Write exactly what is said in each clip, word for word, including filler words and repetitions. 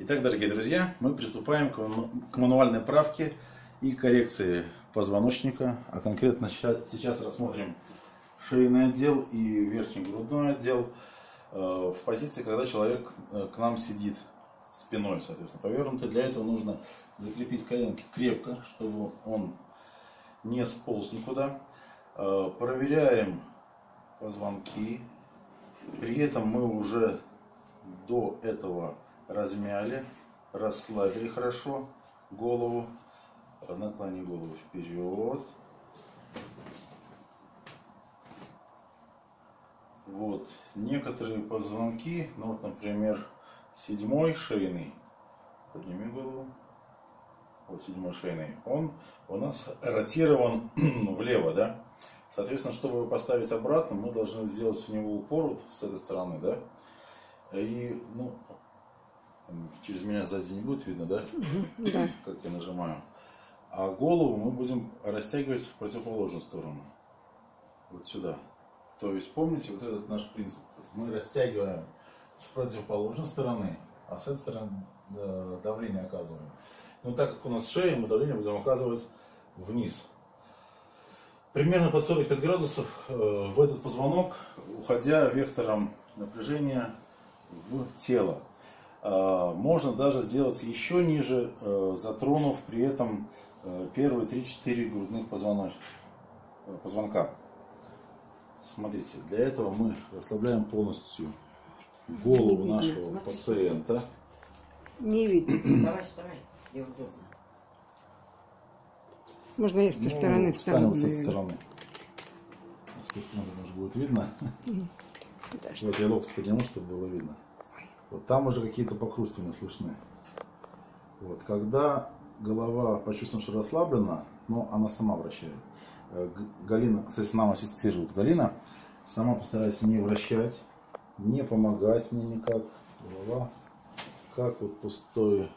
Итак, дорогие друзья, мы приступаем к мануальной правке и коррекции позвоночника. А конкретно сейчас рассмотрим шейный отдел и верхний грудной отдел в позиции, когда человек к нам сидит спиной, соответственно, повернутый. Для этого нужно закрепить коленки крепко, чтобы он не сполз никуда. Проверяем позвонки. При этом мы уже до этого размяли, расслабили хорошо голову. Наклони голову вперед. Вот. Некоторые позвонки, ну вот, например, седьмой шейный, подними голову, вот седьмой шейный, он у нас ротирован влево, да? Соответственно, чтобы его поставить обратно, мы должны сделать в него упор вот с этой стороны, да? И, ну, через меня сзади не будет видно, да? Да. Как я нажимаю. А голову мы будем растягивать в противоположную сторону. Вот сюда. То есть, помните, вот этот наш принцип. Мы растягиваем с противоположной стороны, а с этой стороны давление оказываем. Но так как у нас шея, мы давление будем оказывать вниз. Примерно под сорок пять градусов в этот позвонок, уходя вектором напряжения в тело. Можно даже сделать еще ниже, затронув при этом первые три-четыре грудных позвоноч... позвонка. Смотрите, для этого мы расслабляем полностью голову нашего пациента. Не видно. Давай, вставай, где удобно. Можно я с той Ну, стороны встанем встану. вот с этой стороны. С той стороны тоже будет видно. Да, Вот я локоть подниму, чтобы было видно. Вот там уже какие-то покрустывания слышны. Вот. Когда голова почувствует, что расслаблена, но она сама вращает. Галина, кстати, нам ассистирует. Галина, сама постарайся не вращать, не помогать мне никак. Голова как вот пустой,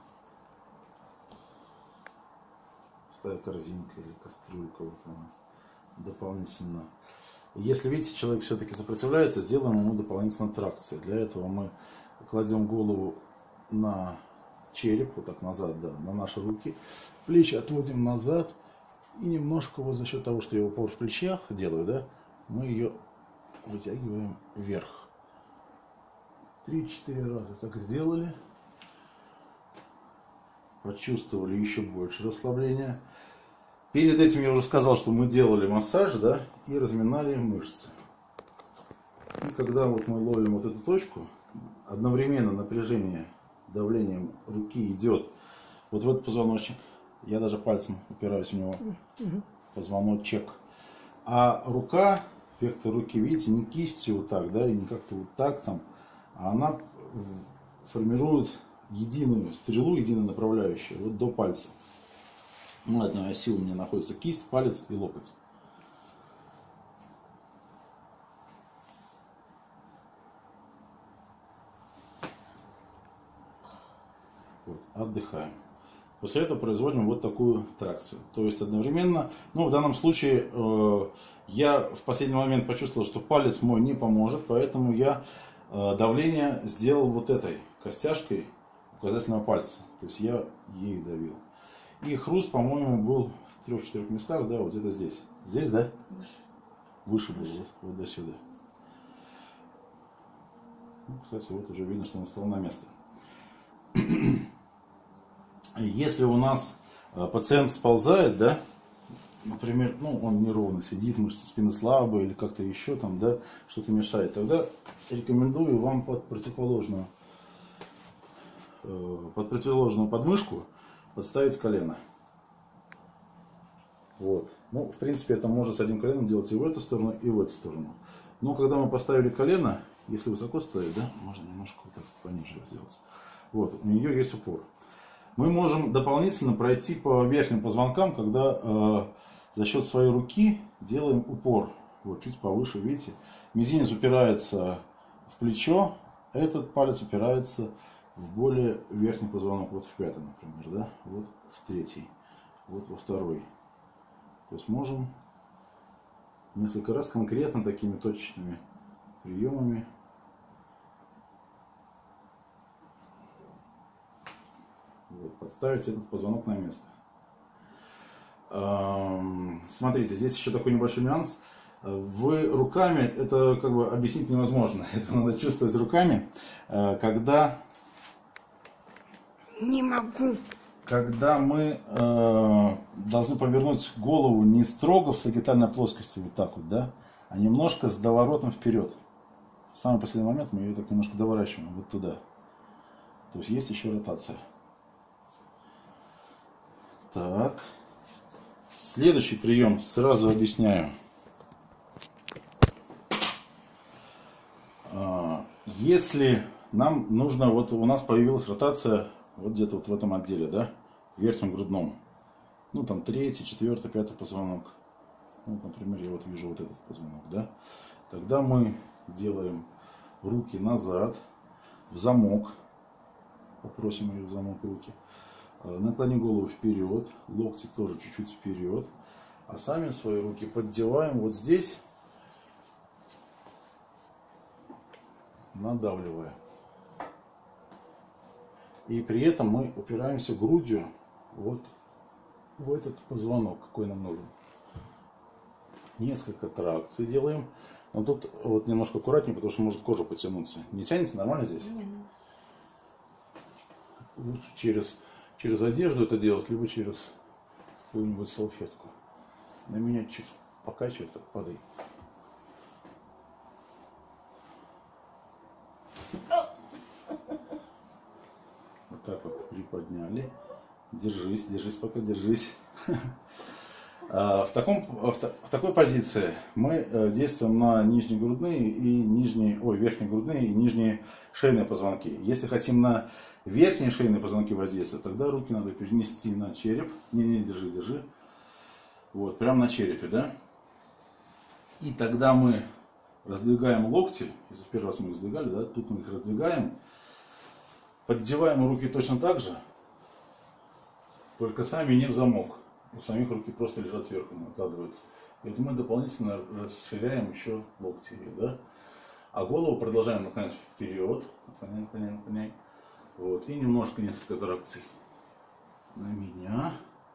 пустая корзинка или кастрюлька. Вот она, дополнительно. Если видите, человек все-таки сопротивляется, сделаем ему дополнительно тракции. Для этого мы кладем голову на череп, вот так назад, да, на наши руки. Плечи отводим назад. И немножко вот за счет того, что я упор в плечах делаю, да, мы ее вытягиваем вверх. Три-четыре раза так сделали. Почувствовали еще больше расслабления. Перед этим я уже сказал, что мы делали массаж, да, и разминали мышцы. И когда вот мы ловим вот эту точку, одновременно напряжение давлением руки идет вот в этот позвоночник. Я даже пальцем упираюсь в него, позвоночек. А рука, вектор руки, видите, не кистью вот так, да, и не как-то вот так там, а она формирует единую стрелу, единую направляющую, вот до пальца. На одной оси у меня находится кисть, палец и локоть. Вот, отдыхаем. После этого производим вот такую тракцию. То есть одновременно, ну в данном случае э, я в последний момент почувствовал, что палец мой не поможет, поэтому я э, давление сделал вот этой костяшкой указательного пальца. То есть я ей давил. И хруст, по-моему, был в трех-четырех местах, да, вот где-то здесь. Здесь, да? Выше. Выше было, вот, вот до сюда. Ну, кстати, вот уже видно, что он встал на место. Если у нас пациент сползает, да, например, ну, он неровно сидит, мышцы спины слабые или как-то еще там, да, что-то мешает, тогда рекомендую вам под противоположную, под противоположную подмышку подставить колено. Вот. Ну, в принципе, это можно с одним коленом делать и в эту сторону, и в эту сторону. Но когда мы поставили колено, если высоко ставить, да, можно немножко вот так пониже сделать. Вот, у нее есть упор. Мы можем дополнительно пройти по верхним позвонкам, когда э, за счет своей руки делаем упор. Вот, чуть повыше, видите. Мизинец упирается в плечо, этот палец упирается в более верхний позвонок. Вот в пятый, например, да? Вот в третий, вот во второй. То есть можем несколько раз конкретно такими точечными приемами Вот, подставить этот позвонок на место. Смотрите, здесь еще такой небольшой нюанс. Вы руками, это как бы объяснить невозможно. Это надо чувствовать руками, когда, Не могу. когда мы э, должны повернуть голову не строго в сагитальной плоскости, вот так вот, да, а немножко с доворотом вперед. В самый последний момент мы ее так немножко доворачиваем вот туда. То есть есть еще ротация. Так. Следующий прием сразу объясняю. Если нам нужно, вот у нас появилась ротация вот где-то вот в этом отделе, да, в верхнем грудном. Ну там третий, четвертый, пятый позвонок. Ну, например, я вот вижу вот этот позвонок, да. Тогда мы делаем руки назад, в замок. Попросим ее в замок руки. Наклони голову вперед, локти тоже чуть-чуть вперед. А сами свои руки поддеваем вот здесь, надавливая. И при этом мы упираемся грудью вот в этот позвонок, какой нам нужен. Несколько тракций делаем. Но тут вот немножко аккуратнее, потому что может кожа потянуться. Не тянется нормально здесь? Лучше через, через одежду это делать, либо через какую-нибудь салфетку. На меня чуть покачивает, как падай. Вот так вот приподняли. Держись, держись, пока держись. В, таком, в, в такой позиции мы действуем на нижние грудные и нижние, ой, верхние грудные и нижние шейные позвонки. Если хотим на верхние шейные позвонки воздействовать, тогда руки надо перенести на череп. Не, не, держи, держи. Вот, прямо на черепе, да. И тогда мы раздвигаем локти. Если в первый раз мы их сдвигали, да, тут мы их раздвигаем. Поддеваем руки точно так же, только сами не в замок. У самих руки просто лежат сверху, накладываются. И вот мы дополнительно расширяем еще локти, да? А голову продолжаем наклонять вперед. Наклоняй, наклоняй, наклоняй. Вот. И немножко, несколько тракций. На меня.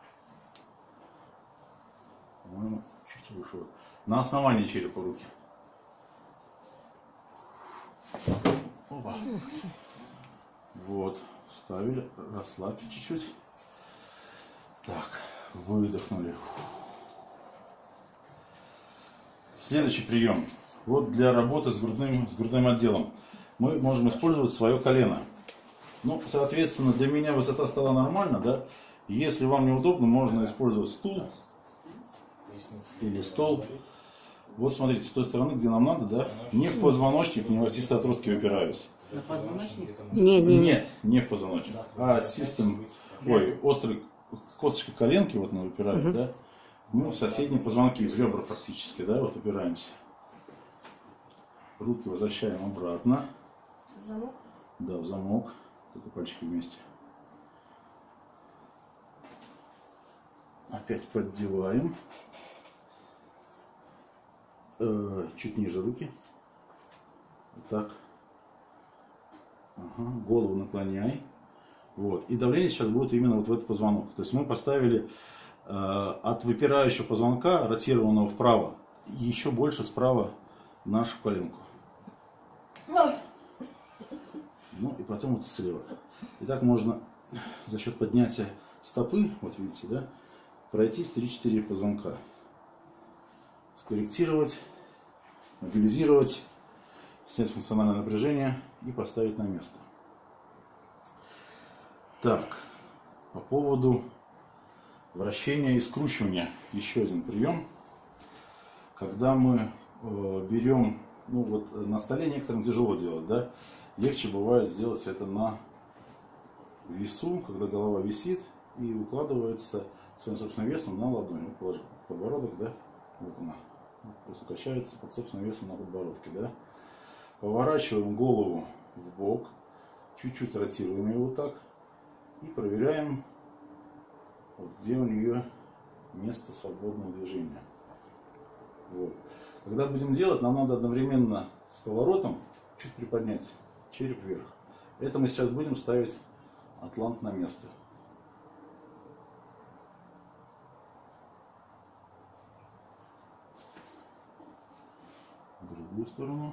По-моему, чуть выше. На основании черепа руки. Опа. Вот. Вставили. Расслабьте чуть-чуть. Так. Выдохнули. Следующий прием. Вот для работы с грудным, с грудным отделом мы можем использовать свое колено. Ну, соответственно, для меня высота стола нормально, да? Если вам неудобно, можно использовать стул или стол. Вот смотрите, с той стороны, где нам надо, да? Не в позвоночник, не в остистые отростки упираюсь. На позвоночник? Не, не, Нет, не в позвоночник, а остистым, ой, острый косточка коленки, вот мы упираем, угу. Да? Мы в соседние позвонки, в ребра практически, да, вот упираемся. Руки возвращаем обратно. Замок? Да, в замок. Только пальчики вместе. Опять поддеваем. Э, чуть ниже руки. Вот так. Ага. Голову наклоняй. Вот. И давление сейчас будет именно вот в этот позвонок. То есть мы поставили э, от выпирающего позвонка, ротированного вправо, еще больше справа нашу коленку. Ну и потом вот слева. И так можно за счет поднятия стопы, вот видите, да, пройтись три-четыре позвонка. Скорректировать, мобилизировать, снять функциональное напряжение и поставить на место. Так, по поводу вращения и скручивания. Еще один прием. Когда мы э, берем, ну вот на столе некоторым тяжело делать, да, легче бывает сделать это на весу, когда голова висит и укладывается своим собственным весом на ладонь. Вот положи подбородок, да, вот она, просто качается под собственным весом на подбородке, да. Поворачиваем голову в бок, чуть-чуть ротируем ее вот так и проверяем, вот, где у нее место свободного движения. Вот. Когда будем делать, нам надо одновременно с поворотом чуть приподнять череп вверх. Это мы сейчас будем ставить атлант на место. другую сторону.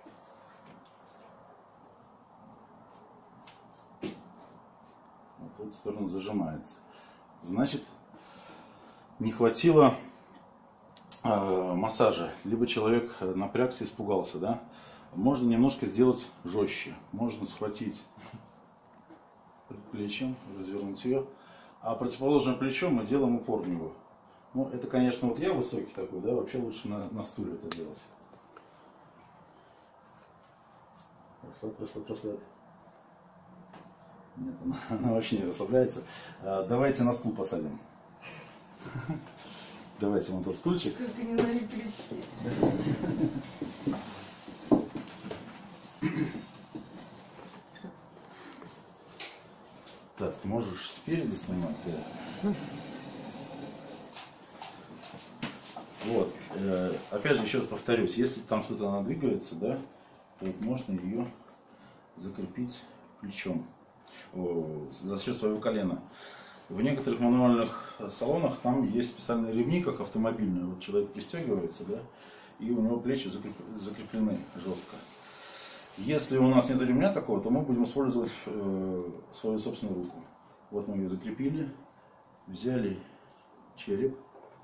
Вот в эту сторону зажимается. Значит, не хватило э, массажа. Либо человек напрягся, испугался, да? Можно немножко сделать жестче. Можно схватить предплечьем, развернуть ее. А противоположное плечо мы делаем упор в него. Ну, это, конечно, вот я высокий такой, да, вообще лучше на, на стуле это делать. Расслабь, расслабь, расслабь. Нет, она, она вообще не расслабляется. А, давайте на стул посадим. Давайте вон тот стульчик. Только не на электрический. Так, можешь спереди снимать, да. Вот. Э, опять же, еще раз повторюсь, если там что-то она двигается, да, то вот можно ее закрепить плечом о, за счет своего колена. В некоторых мануальных салонах там есть специальные ремни, как автомобильные. Вот человек пристегивается, да, и у него плечи закреплены жестко. Если у нас нет ремня такого, то мы будем использовать э, свою собственную руку. Вот мы ее закрепили, взяли череп.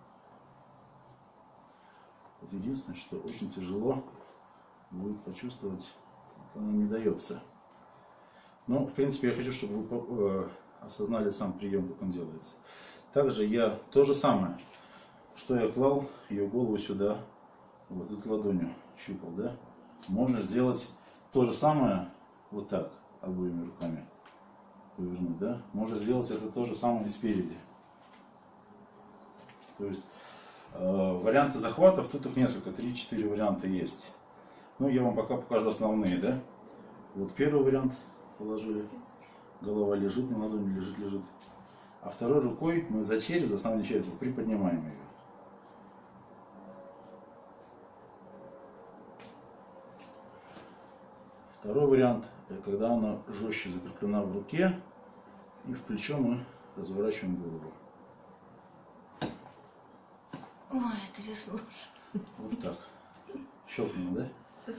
Вот единственное, что очень тяжело будет почувствовать, она не дается. Но, в принципе, я хочу, чтобы вы э, осознали сам прием, как он делается. Также я то же самое, что я клал ее голову сюда, вот эту ладонью щупал, да, можно сделать то же самое вот так, обоими руками повернуть, да? Можно сделать это то же самое и спереди. То есть э, варианты захватов, тут их несколько, три-четыре варианта есть. Ну, я вам пока покажу основные, да? Вот первый вариант положили, голова лежит, на ладони лежит, лежит. А второй рукой мы за череп, за основание черепа приподнимаем ее. Второй вариант, когда она жестче закреплена в руке, и в плечо мы разворачиваем голову. Ой, это весло. Вот так. Щелкнуло, да?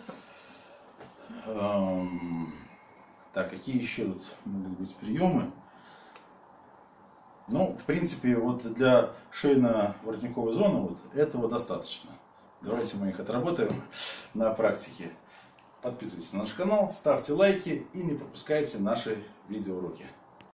Эм, так, какие еще тут могут быть приемы? Ну, в принципе, вот для шейно-воротниковой зоны вот этого достаточно. Давайте мы их отработаем на практике. Подписывайтесь на наш канал, ставьте лайки и не пропускайте наши видеоуроки.